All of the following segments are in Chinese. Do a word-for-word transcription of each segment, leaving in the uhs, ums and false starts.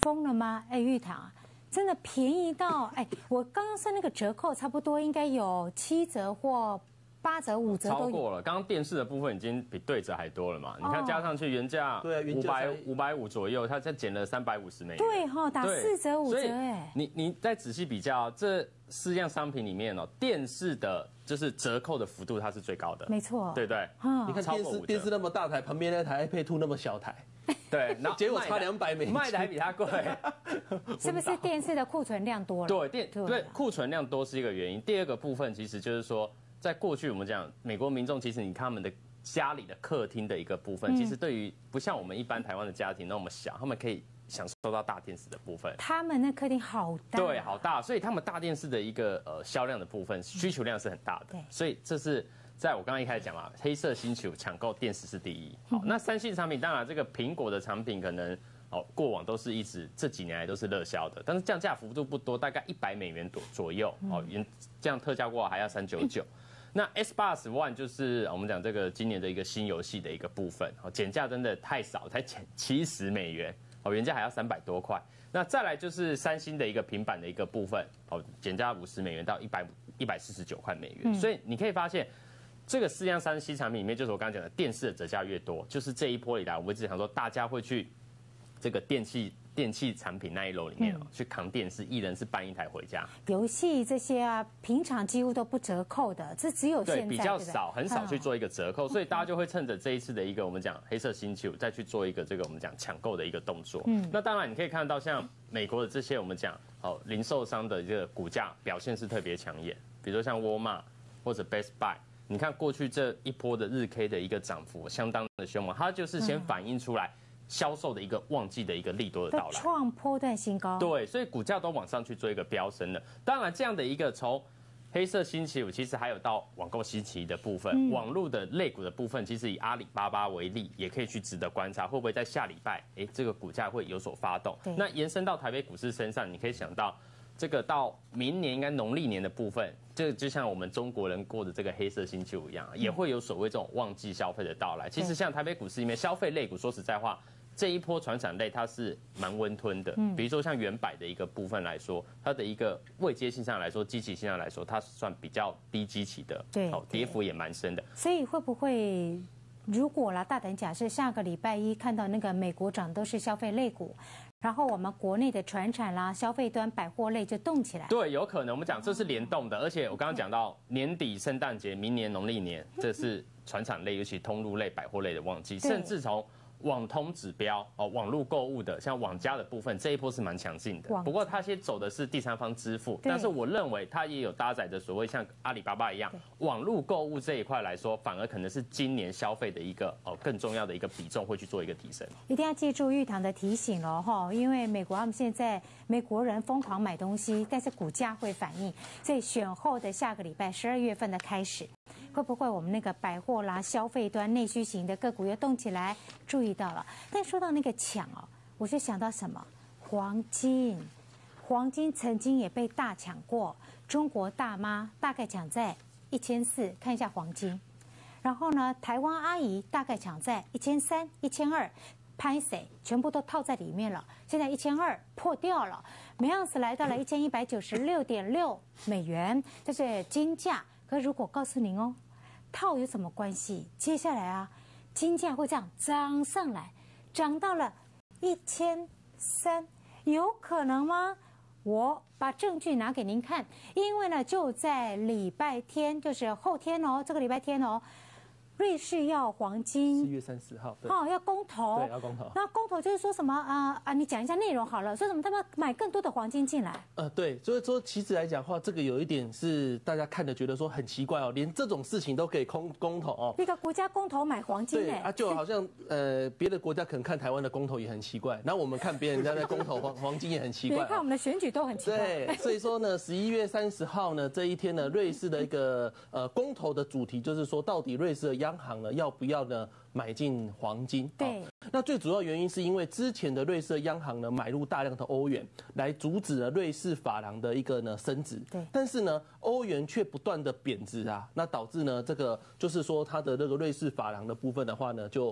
疯了吗？哎，玉堂啊，真的便宜到哎，我刚刚算那个折扣，差不多应该有七折或八折、五折都有。 超过了。刚刚电视的部分已经比对折还多了嘛？你看加上去原价五百五百五左右，它再减了三百五十美元。 对哈，打四折五折哎。 你你再仔细比较这四样商品里面哦，电视的就是折扣的幅度它是最高的。 没错， 对对。 你看电视电视那么大台，旁边那台 iPad 二那么小台。 对，然后结果差两百美金， 卖的还比它贵， 是不是电视的库存量多了？ 对，电对库存量多是一个原因。第二个部分其实就是说，在过去我们讲美国民众，其实你看他们的家里的客厅的一个部分，嗯、其实对于不像我们一般台湾的家庭那么小，他们可以享受到大电视的部分。 他们那客厅好大， 对，好大，所以他们大电视的一个呃销量的部分需求量是很大的。对，所以这是。在我刚刚一开始讲嘛，黑色星球抢购电视是第一。好，那三星产品当然这个苹果的产品可能哦过往都是一直这几年来都是热销的，但是降价幅度不多，大概一百美元左左右。哦，原这样特价过后还要三九九。那 Xbox One 就是我们讲这个今年的一个新游戏的一个部分，哦减价真的太少，才减七十美元，哦原价还要三百多块。那再来就是三星的一个平板的一个部分，哦减价五十美元到一百一百四十九块美元。嗯、所以你可以发现。这个四样三 C 产品里面，就是我刚刚讲的，电视的折价越多，就是这一波以来，我们一直想说，大家会去这个电器电器产品那一楼里面、嗯、去扛电视，一人是搬一台回家。 游戏这些啊，平常几乎都不折扣的，这只有现在对比较少，很少去做一个折扣，所以大家就会趁着这一次的一个我们讲黑色星球，再去做一个这个我们讲抢购的一个动作。嗯，那当然你可以看到，像美国的这些我们讲哦零售商的这个股价表现是特别抢眼，比如说像沃尔玛或者 Best Buy。你看过去这一波的日 K 的一个涨幅相当的凶猛，它就是先反映出来销售的一个旺季的一个利多的到来， 创波段新高。 对，所以股价都往上去做一个飙升了。当然，这样的一个从黑色星期五，其实还有到网购星期一的部分，嗯、网络的类股的部分，其实以阿里巴巴为例，也可以去值得观察，会不会在下礼拜，哎，这个股价会有所发动？那延伸到台北股市身上，你可以想到。这个到明年应该农历年的部分，这个就像我们中国人过的这个黑色星期五一样，也会有所谓这种旺季消费的到来。其实像台北股市里面消费类股，说实在话，这一波传产类它是蛮温吞的。比如说像原百的一个部分来说，它的一个位阶性上来说，基期性上来说，它算比较低基期的， 对， 哦，跌幅也蛮深的。 所以会不会？如果啦，大胆假设下个礼拜一看到那个美国涨都是消费类股，然后我们国内的传产啦、消费端百货类就动起来。 对，有可能我们讲这是联动的，而且我刚刚讲到年底圣诞节、明年农历年，这是传产类，尤其通路类、百货类的旺季，甚至从网通指标哦，网络购物的，像网家的部分，这一波是蛮强劲的。不过它先走的是第三方支付，但是我认为它也有搭载的所谓像阿里巴巴一样，网络购物这一块来说，反而可能是今年消费的一个哦更重要的一个比重会去做一个提升。 一定要记住玉堂的提醒了哈，因为美国他们现在美国人疯狂买东西，但是股价会反应，所以选后的下个礼拜十二月份的开始。会不会我们那个百货啦、消费端内需型的个股又动起来？注意到了，但说到那个抢哦，我就想到什么？黄金，黄金曾经也被大抢过，中国大妈大概抢在一千四，看一下黄金。然后呢，台湾阿姨大概抢在一千三、一千二，拍谁全部都套在里面了。现在一千二破掉了，每盎司来到了一千一百九十六点六美元，这是金价。可如果告诉您哦，套有什么关系？接下来啊，金价会这样涨上来，涨到了一千三，有可能吗？我把证据拿给您看，因为呢，就在礼拜天，就是后天哦，这个礼拜天哦。瑞士要黄金， 四月三十号， 哦，要公投， 对，要公投。 那公投就是说什么啊啊？你讲一下内容好了，说什么他们买更多的黄金进来？ 呃，对，所以说其实来讲的话，这个有一点是大家看的觉得说很奇怪哦，连这种事情都可以公公投哦。 一个国家公投买黄金， 对啊，就好像呃别的国家可能看台湾的公投也很奇怪，然后我们看别人家的公投黄黄金也很奇怪。 别看我们的选举都很奇怪。 对，所以说呢，十一月三十号呢这一天呢，瑞士的一个呃公投的主题就是说，到底瑞士的央行呢要不要呢买进黄金？ 对， 那最主要原因是因为之前的瑞士央行呢买入大量的欧元，来阻止了瑞士法郎的一个呢升值。 对， 但是呢，欧元却不断的贬值啊，那导致呢这个就是说它的那个瑞士法郎的部分的话呢就。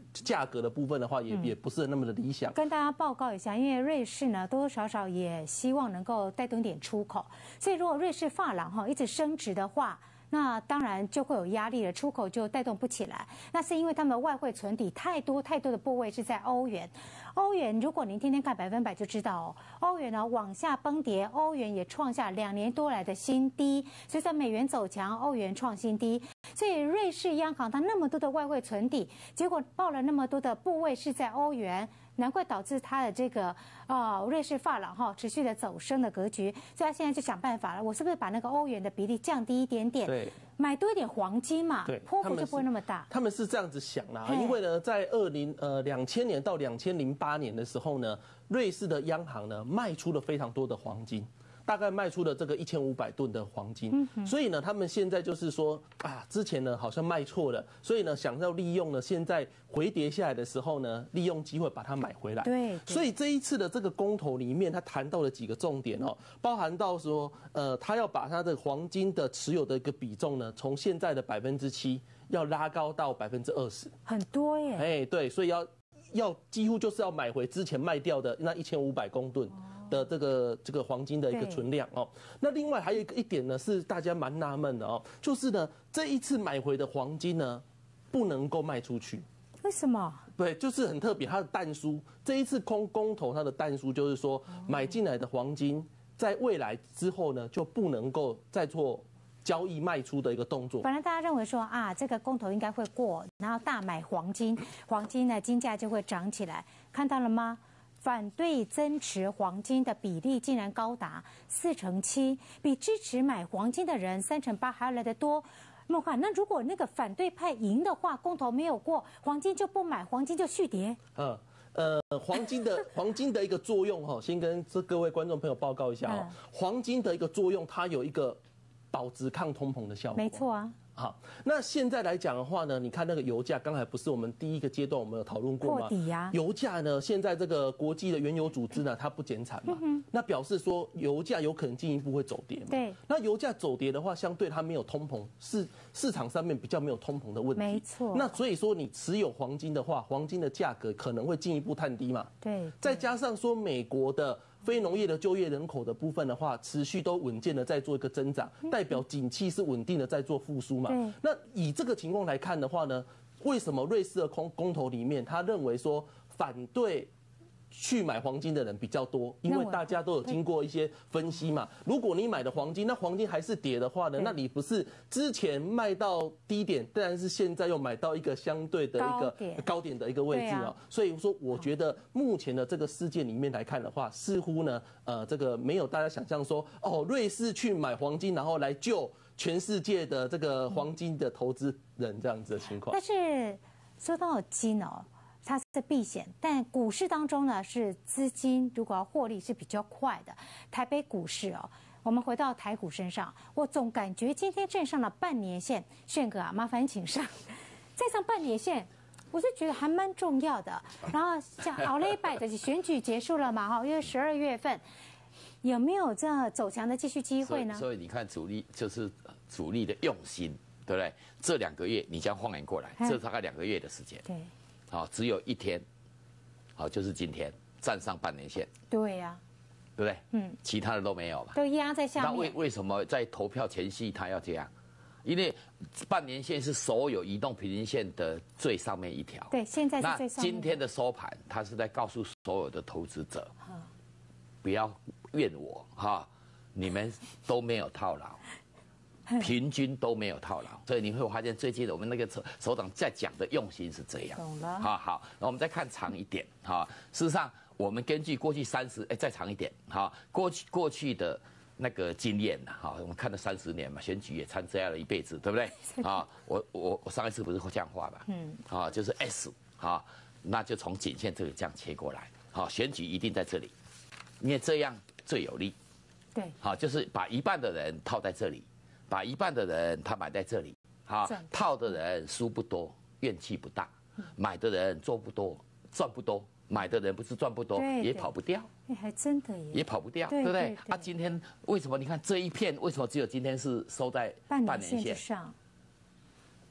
价格的部分的话，也也不是那么的理想。 跟大家报告一下，因为瑞士呢多多少少也希望能够带动一点出口，所以如果瑞士法郎哈一直升值的话，那当然就会有压力了，出口就带动不起来。那是因为他们的外汇存底太多太多的部位是在欧元，欧元如果您天天看百分百就知道哦，欧元呢往下崩跌，欧元也创下两年多来的新低。随着美元走强，欧元创新低，所以瑞士央行它那么多的外汇存底，结果报了那么多的部位是在欧元。难怪导致它的这个啊、呃、瑞士法郎哈持续的走升的格局，所以他现在就想办法了，我是不是把那个欧元的比例降低一点点？ 对， 买多一点黄金嘛，波幅就不会那么大。 他们是这样子想啦，因为呢，在二零呃两千年到两千零八年的时候呢，瑞士的央行呢卖出了非常多的黄金。大概卖出了这个一千五百吨的黄金，所以呢，他们现在就是说啊，之前呢好像卖错了，所以呢想要利用呢现在回跌下来的时候呢，利用机会把它买回来。 对， 所以这一次的这个公投里面，他谈到了几个重点哦，包含到说，呃，他要把他的黄金的持有的一个比重呢，从现在的百分之七要拉高到百分之二十， 很多耶。 哎，对，所以要要几乎就是要买回之前卖掉的那一千五百公吨。的这个这个黄金的一个存量哦，那另外还有一个一点呢，是大家蛮纳闷的哦，就是呢这一次买回的黄金呢，不能够卖出去。 为什么？ 对，就是很特别，它的但书这一次空公投它的但书就是说，买进来的黄金在未来之后呢，就不能够再做交易卖出的一个动作。 本来大家认为说啊，这个公投应该会过，然后大买黄金，黄金呢金价就会涨起来，看到了吗？反对增持黄金的比例竟然高达四成七，比支持买黄金的人三成八还要来得多。那么，那如果那个反对派赢的话，公投没有过，黄金就不买，黄金就续跌。 嗯。呃，黄金的黄金的一个作用哈，先跟这各位观众朋友报告一下哦，黄金的一个作用，它有一个保值抗通膨的效果。 没错啊。 好，那现在来讲的话呢，你看那个油价，刚才不是我们第一个阶段我们有讨论过吗？ 破底呀。 油价呢，现在这个国际的原油组织呢，它不减产嘛，嗯、那表示说油价有可能进一步会走跌嘛。 对。 那油价走跌的话，相对它没有通膨，市市场上面比较没有通膨的问题。 没错。 那所以说你持有黄金的话，黄金的价格可能会进一步探低嘛。 对。对再加上说美国的非农业的就业人口的部分的话，持续都稳健的在做一个增长，代表景气是稳定的在做复苏嘛。那以这个情况来看的话呢，为什么瑞士的公公投里面，他认为说反对去买黄金的人比较多？因为大家都有经过一些分析嘛。如果你买的黄金，那黄金还是跌的话呢，那你不是之前卖到低点，但是现在又买到一个相对的一个高点的一个位置啊。所以说，我觉得目前的这个事件里面来看的话，似乎呢，呃，这个没有大家想象说，哦，瑞士去买黄金，然后来救全世界的这个黄金的投资人这样子的情况。 但是说到金哦。它是避险，但股市当中呢是资金如果要获利是比较快的。台北股市哦，我们回到台股身上，我总感觉今天站上了半年线，炫哥啊，麻烦请上，再上半年线，我就觉得还蛮重要的。然后像熬了一百的选举结束了嘛哈，因为十二月份有没有这走强的继续机会呢？ 所以, 所以你看主力就是主力的用心，对不对？这两个月你将放眼过来，这大概两个月的时间。 对。 好，只有一天，好，就是今天站上半年线。 对呀、啊， 对不对？嗯，其他的都没有嘛， 都压在下面。 那为为什么在投票前夕他要这样？因为半年线是所有移动平均线的最上面一条。 对，现在是最上面。 那今天的收盘，他是在告诉所有的投资者，不要怨我哈，你们都没有套牢。平均都没有套牢，所以你会发现最近我们那个首首长在讲的用心是这样。 懂了。 好好，那我们再看长一点哈。事实上，我们根据过去三十，哎，再长一点哈，过去过去的那个经验呐，哈，我们看了三十年嘛，选举也参加了一辈子，对不对？啊，我我我上一次不是这样画吧？嗯。啊，就是 S 啊，那就从颈线这里这样切过来，好，选举一定在这里，因为这样最有利。 对。 好，就是把一半的人套在这里。把一半的人他买在这里，好，套的人输不多，怨气不大；买的人做不多，赚不多；买的人不是赚不多，也跑不掉。 哎，还真的耶， 也跑不掉，对不对？啊，今天为什么？你看这一片为什么只有今天是收在半年线上？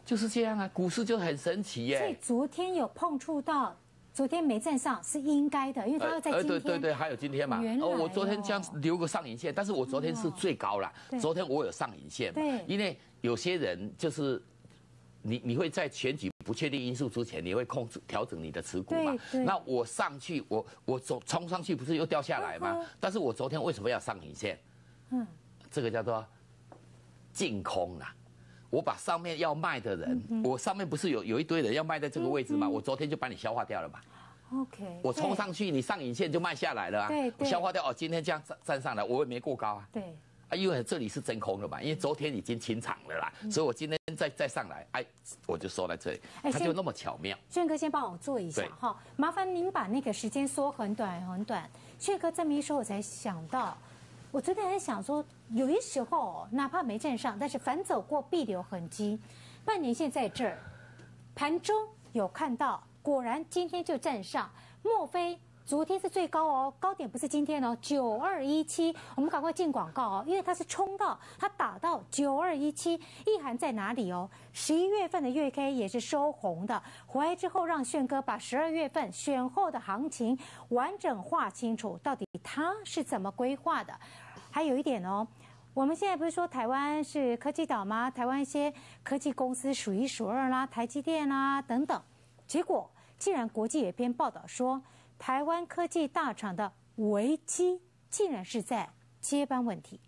就是这样啊，股市就很神奇耶。 所以昨天有碰触到。昨天没站上是应该的，因为它要在今天。 对对对，还有今天嘛。 哦， 我昨天这样留个上影线，但是我昨天是最高了。昨天我有上影线嘛。 对。 因为有些人就是，你你会在选举不确定因素之前，你会控制调整你的持股嘛。 对。 那我上去，我我走冲上去，不是又掉下来吗？但是我昨天为什么要上影线？嗯。这个叫做净空啦。我把上面要卖的人，嗯、我上面不是有有一堆人要卖在这个位置吗？嗯、我昨天就把你消化掉了嘛。 OK。 我冲上去，你上影线就卖下来了啊。 对。 我消化掉哦，今天这样站站上来，我也没过高啊。 对。 啊，因为这里是真空的嘛，因为昨天已经清场了啦，嗯、所以我今天再再上来，哎，我就收在这里，它就那么巧妙。 炫哥先帮我做一下哈，麻烦您把那个时间缩很短很短。炫哥这么一说，我才想到。我昨天在想说，有些时候哪怕没站上，但是反走过必留痕迹。半年线在这儿，盘中有看到，果然今天就站上。莫非昨天是最高哦？高点不是今天哦，九二一七。我们赶快进广告哦，因为它是冲到，它打到九二一七，意涵在哪里哦？十一月份的月 K 也是收红的，回来之后让炫哥把十二月份选后的行情完整画清楚，到底他是怎么规划的？还有一点哦，我们现在不是说台湾是科技岛吗？台湾一些科技公司数一数二啦，台积电啦等等，结果竟然国际有一篇报道说，台湾科技大厂的危机竟然是在接班问题。